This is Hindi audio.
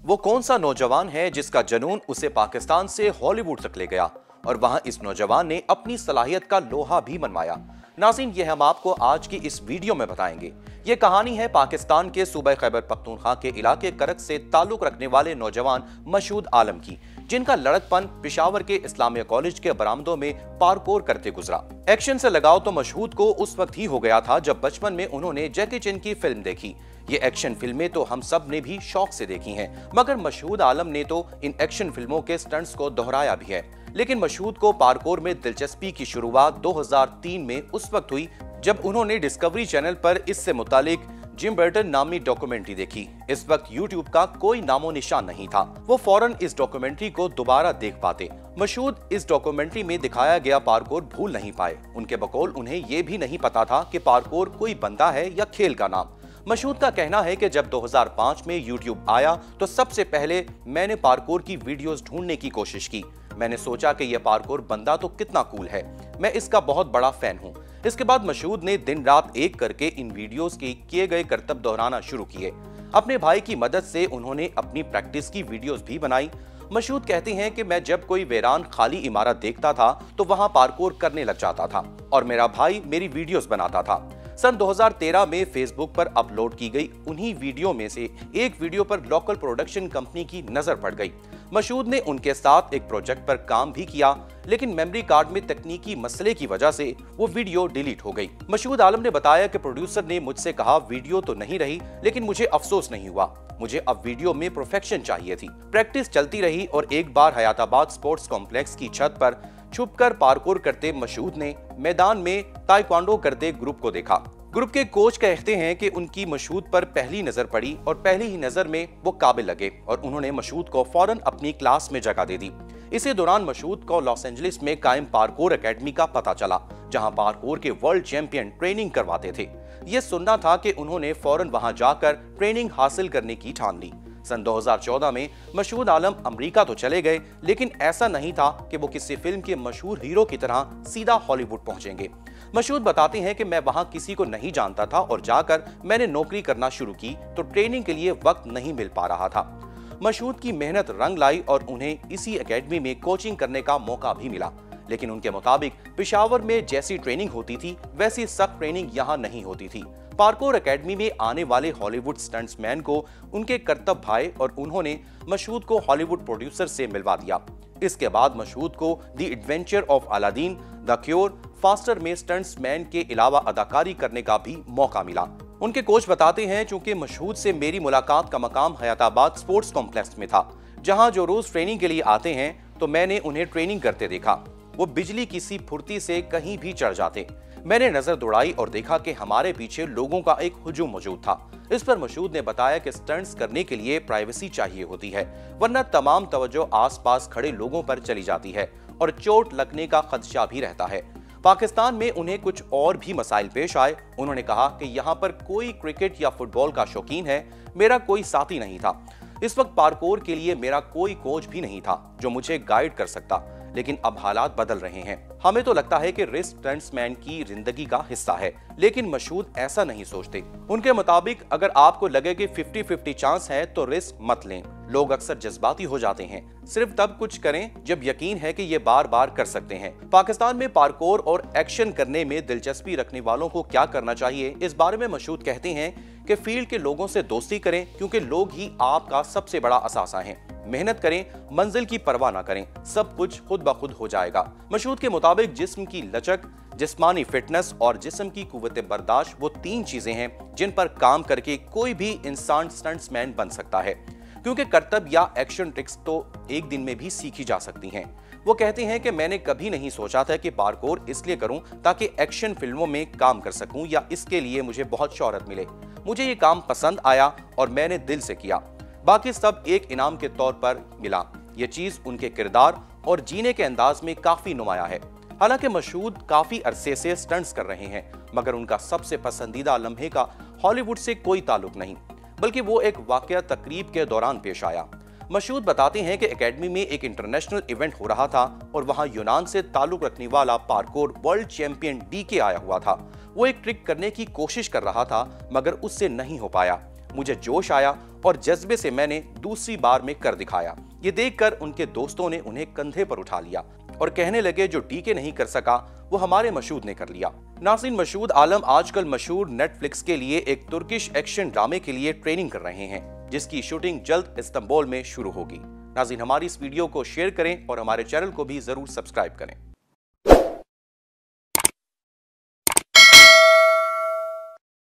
वो कौन सा नौजवान है जिसका जुनून उसे पाकिस्तान से हॉलीवुड तक ले गया और वहां इस नौजवान ने अपनी सलाहियत का लोहा भी मनवाया। नाज़रीन, ये हम आपको आज की इस वीडियो में बताएंगे। ये कहानी है पाकिस्तान के सूबे खैबर पख्तूनख्वा के इलाके करक से ताल्लुक रखने वाले नौजवान मशहूद आलम की, जिनका लड़कपन पेशावर के इस्लामिया कॉलेज के बरामदों में पार्कोर करते गुजरा। एक्शन से लगाव तो मशहूद को उस वक्त ही हो गया था जब बचपन में उन्होंने जैकी चैन की फिल्म देखी। ये एक्शन फिल्में तो हम सब ने भी शौक से देखी हैं, मगर मशहूद आलम ने तो इन एक्शन फिल्मों के स्टंट्स को दोहराया भी है। लेकिन मशहूद को पार्कोर में दिलचस्पी की शुरुआत 2003 में उस वक्त हुई जब उन्होंने डिस्कवरी चैनल पर इससे मुतालिक जिम बर्टन नामी डॉक्यूमेंट्री देखी। इस वक्त यूट्यूब का कोई नामो निशान नहीं था। वो फौरन इस डॉक्यूमेंट्री को दोबारा देख पाते। मशहूद इस डॉक्यूमेंट्री में दिखाया गया पार्कोर भूल नहीं पाए। उनके बकौल उन्हें ये भी नहीं पता था कि पार्कोर कोई बंदा है या खेल का नाम। मशहूद का कहना है कि जब 2005 में यूट्यूब आया तो सबसे पहले मैंने पार्कोर की वीडियोस ढूंढने की कोशिश की। मैंने सोचा कि यह पार्कोर बंदा तो कितना कूल है, मैं इसका बहुत बड़ा फैन हूँ। इसके बाद मशहूद ने दिन रात एक करके इन वीडियोस के किए गए करतब दोहराना शुरू किए। अपने भाई की मदद से उन्होंने अपनी प्रैक्टिस की वीडियोस भी बनाई। मशहूद कहते हैं कि मैं जब कोई वीरान खाली इमारत देखता था तो वहां पार्कोर करने लग जाता था और मेरा भाई मेरी वीडियोस बनाता था। सन 2013 में फेसबुक पर अपलोड की गई उन्हीं वीडियो में से एक वीडियो पर लोकल प्रोडक्शन कंपनी की नजर पड़ गई। मशहूद ने उनके साथ एक प्रोजेक्ट पर काम भी किया, लेकिन मेमोरी कार्ड में तकनीकी मसले की वजह से वो वीडियो डिलीट हो गई। मशहूद आलम ने बताया कि प्रोड्यूसर ने मुझसे कहा वीडियो तो नहीं रही, लेकिन मुझे अफसोस नहीं हुआ। मुझे अब वीडियो में परफेक्शन चाहिए थी। प्रैक्टिस चलती रही और एक बार हयाताबाद स्पोर्ट्स कॉम्प्लेक्स की छत पर छुपकर पार्कोर करते मशहूद ने मैदान में ताइक्वांडो करते ग्रुप को देखा। ग्रुप के कोच कहते हैं कि उनकी मशहूद पर पहली नजर पड़ी और पहली ही नजर में वो काबिल लगे और उन्होंने मशहूद को फौरन अपनी क्लास में जगह दे दी। इसी दौरान मशहूद को लॉस एंजलिस में कायम पार्कोर एकेडमी का पता चला, जहां पार्कोर के वर्ल्ड चैंपियन ट्रेनिंग करवाते थे। ये सुनना था कि उन्होंने फौरन वहां जाकर ट्रेनिंग हासिल करने की ठान ली। सन 2014 में मशहूद आलम अमेरिका तो चले गए, लेकिन ऐसा नहीं था कि वो किसी फिल्म के मशहूर हीरो की तरह सीधा हॉलीवुड पहुंचेंगे। मशहूद बताते हैं कि मैं वहां किसी को नहीं जानता था और जाकर मैंने नौकरी करना शुरू की तो ट्रेनिंग के लिए वक्त नहीं मिल पा रहा था। मशहूद की मेहनत रंग लाई और उन्हें इसी एकेडमी में कोचिंग करने का मौका भी मिला, लेकिन उनके मुताबिक पेशावर में जैसी ट्रेनिंग होती थी वैसी सख्त ट्रेनिंग यहाँ नहीं होती थी। पार्कोर एकेडमी में आने वाले हॉलीवुड स्टंट्समैन को उनके करतब भाई और उन्होंने मशहूद को हॉलीवुड प्रोड्यूसर से मिलवा दिया। इसके बाद मशहूद को the adventure of Aladdin, the cure, faster में स्टंट्समैन के अलावा अदाकारी करने का भी मौका मिला। उनके कोच बताते हैं, चूंकि मशहूद से मेरी मुलाकात का मकाम हयाताबाद स्पोर्ट्स कॉम्प्लेक्स में था, जहां जो रोज ट्रेनिंग के लिए आते हैं, तो मैंने उन्हें ट्रेनिंग करते देखा। वो बिजली की सी फुर्ती से कहीं भी चढ़ जाते। मैंने नजर दौड़ाई और देखा कि हमारे पीछे लोगों का एक हुजूम मौजूद था। इस पर मशहूद ने बताया कि स्टंट्स करने के लिए प्राइवेसी चाहिए होती है, वरना तमाम तवज्जो आसपास खड़े लोगों पर चली जाती है और चोट लगने का खदशा भी रहता है। पाकिस्तान में उन्हें कुछ और भी मसाइल पेश आए। उन्होंने कहा कि यहाँ पर कोई क्रिकेट या फुटबॉल का शौकीन है, मेरा कोई साथी नहीं था। इस वक्त पार्कोर के लिए मेरा कोई कोच भी नहीं था जो मुझे गाइड कर सकता, लेकिन अब हालात बदल रहे हैं। हमें तो लगता है कि रिस्क स्टंट्समैन की जिंदगी का हिस्सा है, लेकिन मशहूद ऐसा नहीं सोचते। उनके मुताबिक अगर आपको लगे कि 50-50 चांस है तो रिस्क मत लें। लोग अक्सर जज्बाती हो जाते हैं। सिर्फ तब कुछ करें जब यकीन है कि ये बार बार कर सकते हैं। पाकिस्तान में पार्कोर और एक्शन करने में दिलचस्पी रखने वालों को क्या करना चाहिए, इस बारे में मशहूद कहते हैं कि फील्ड के लोगों से दोस्ती करें, क्योंकि लोग ही आपका सबसे बड़ा असासा हैं। मेहनत करें, मंजिल की परवाह ना करें, सब कुछ खुद ब खुद हो जाएगा। मशहूद के मुताबिक जिस्म की लचक, जिस्मानी फिटनेस और जिस्म की कुव्वत बर्दाश्त वो 3 चीजें हैं जिन पर काम करके कोई भी इंसान स्टंट्समैन बन सकता है, क्योंकि करतब या एक्शन ट्रिक्स तो एक दिन में भी सीखी जा सकती हैं। वो कहते हैं कि मैंने कभी नहीं सोचा था कि पार्कोर इसलिए करूं ताकि एक्शन फिल्मों में काम कर सकूं या इसके लिए मुझे बहुत शोहरत मिले। मुझे ये काम पसंद आया और मैंने दिल से किया। बाकी सब एक इनाम के तौर पर मिला। ये चीज उनके किरदार और जीने के अंदाज में काफी नुमाया है। हालांकि मशहूद काफी अरसे से स्टंट्स कर रहे हैं, मगर उनका सबसे पसंदीदा लम्हे का हॉलीवुड से कोई ताल्लुक नहीं, बल्कि वो एक वाकया तकरीब के दौरान पेश आया। मशहूद बताते हैं कि एकेडमी में एक इंटरनेशनल इवेंट हो रहा था और वहां यूनान से ताल्लुक रखने वाला पार्कोर वर्ल्ड चैंपियन डीके आया हुआ था। वो एक ट्रिक करने की कोशिश कर रहा था, मगर उससे नहीं हो पाया। मुझे जोश आया और जज्बे से मैंने दूसरी बार में कर दिखाया। ये देखकर उनके दोस्तों ने उन्हें कंधे पर उठा लिया और कहने लगे, जो डीके नहीं कर सका वो हमारे मशहूद ने कर लिया। नाज़रीन, मशहूद आलम आजकल मशहूर नेटफ्लिक्स के लिए एक तुर्किश एक्शन ड्रामे के लिए ट्रेनिंग कर रहे हैं, जिसकी शूटिंग जल्द इस्तांबुल में शुरू होगी। नाज़रीन, हमारी इस वीडियो को शेयर करें और हमारे चैनल को भी जरूर सब्सक्राइब करें।